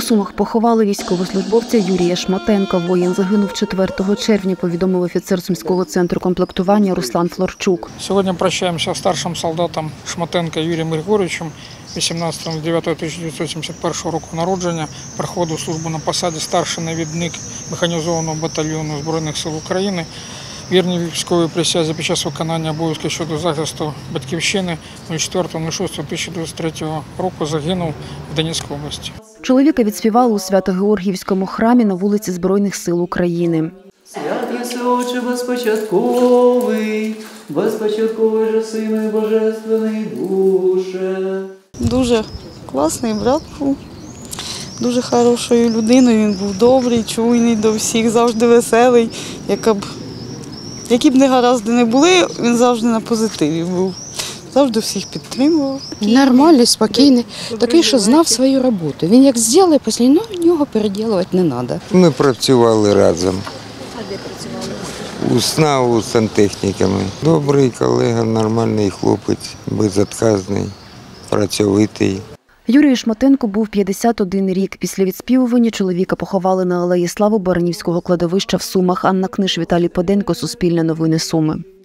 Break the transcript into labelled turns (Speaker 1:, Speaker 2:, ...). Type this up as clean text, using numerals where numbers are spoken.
Speaker 1: У Сумах поховали військовослужбовця Юрія Шматенка. Воїн загинув 4 червня, повідомив офіцер Сумського центру комплектування Руслан Флорчук.
Speaker 2: Сьогодні прощаємося з старшим солдатом Шматенка Юрієм Григоровичем, 18.09.1971 року народження, проходив службу на посаді старший навідник механізованого батальйону Збройних сил України. Вірний військовій присязі під час виконання обов'язків щодо захисту батьківщини 04.06.2023 року загинув в Донецькій області.
Speaker 1: Чоловіка відспівали у Свято-Георгіївському храмі на вулиці Збройних сил України.
Speaker 3: Свят єси, Отче безпочатковий, безпочатковий же Сину і Божественний Душе.
Speaker 4: Дуже класний брат був, дуже хорошою людиною, він був добрий, чуйний до всіх, завжди веселий. Які б негаразди не були, він завжди на позитиві був, завжди всіх підтримував.
Speaker 5: Нормальний, спокійний, такий, що знав свою роботу. Він як зробить, після нього переділувати не треба.
Speaker 6: Ми працювали разом. А де працювали? У СНАУ з сантехніками. Добрий колега, нормальний хлопець, безотказний, працьовитий.
Speaker 1: Юрію Шматенку був 51 рік. Після відспівування чоловіка поховали на алеї Слави Баранівського кладовища в Сумах. Анна Книж, Віталій Поденко, Суспільне новини Суми.